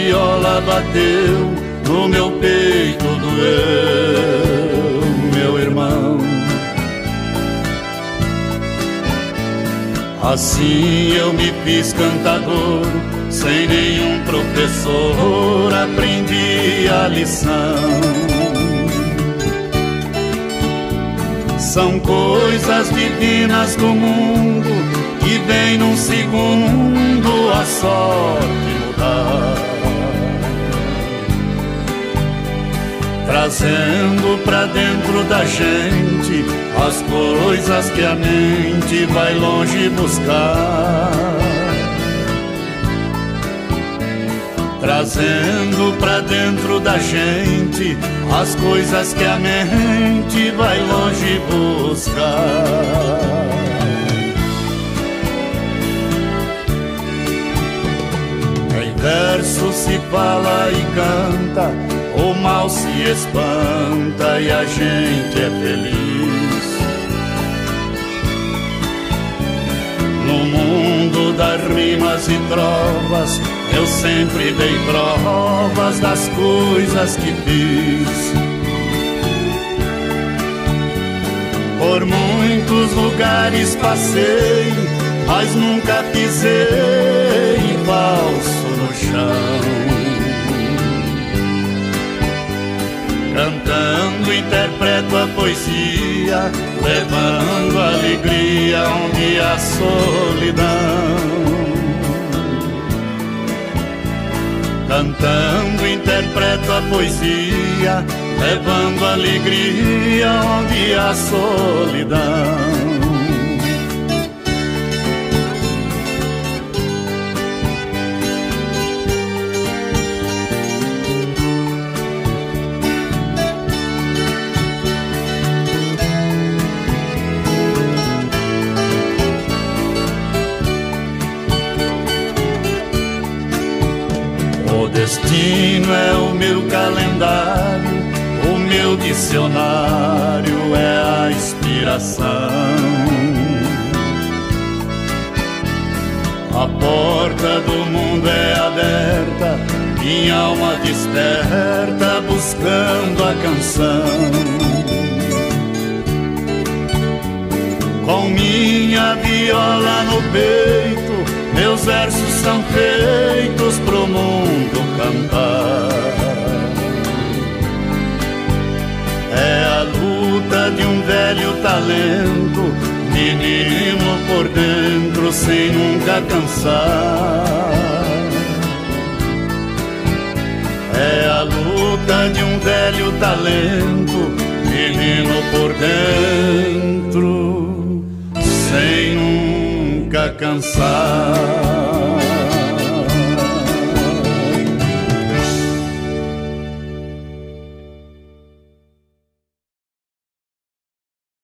viola bateu, no meu peito doeu, meu irmão. Assim eu me fiz cantador, sem nenhum professor aprendi a lição. São coisas divinas do mundo que vem num segundo a sorte mudar, trazendo pra dentro da gente as coisas que a mente vai longe buscar, trazendo pra dentro da gente as coisas que a mente vai longe buscar. Em verso se fala e canta, o mal se espanta e a gente é feliz. No mundo das rimas e trovas eu sempre dei provas das coisas que fiz. Por muitos lugares passei, mas nunca pisei falso no chão. Cantando interpreto a poesia, levando alegria onde há solidão. Cantando interpreto a poesia, levando alegria onde há solidão. O destino é o meu calendário, o meu dicionário é a inspiração. A porta do mundo é aberta, minha alma desperta buscando a canção. Com minha viola no peito, meus versos são feitos pro mundo cantar. É a luta de um velho talento, menino por dentro sem nunca cansar. É a luta de um velho talento, menino por dentro sem nunca cansar.